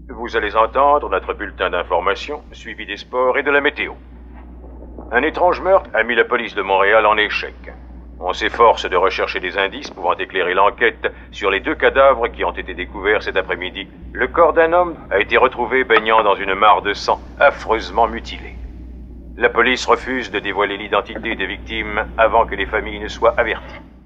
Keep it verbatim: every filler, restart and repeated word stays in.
Vous allez entendre notre bulletin d'information, suivi des sports et de la météo. Un étrange meurtre a mis la police de Montréal en échec. On s'efforce de rechercher des indices pouvant éclairer l'enquête sur les deux cadavres qui ont été découverts cet après-midi. Le corps d'un homme a été retrouvé baignant dans une mare de sang, affreusement mutilé. La police refuse de dévoiler l'identité des victimes avant que les familles ne soient averties.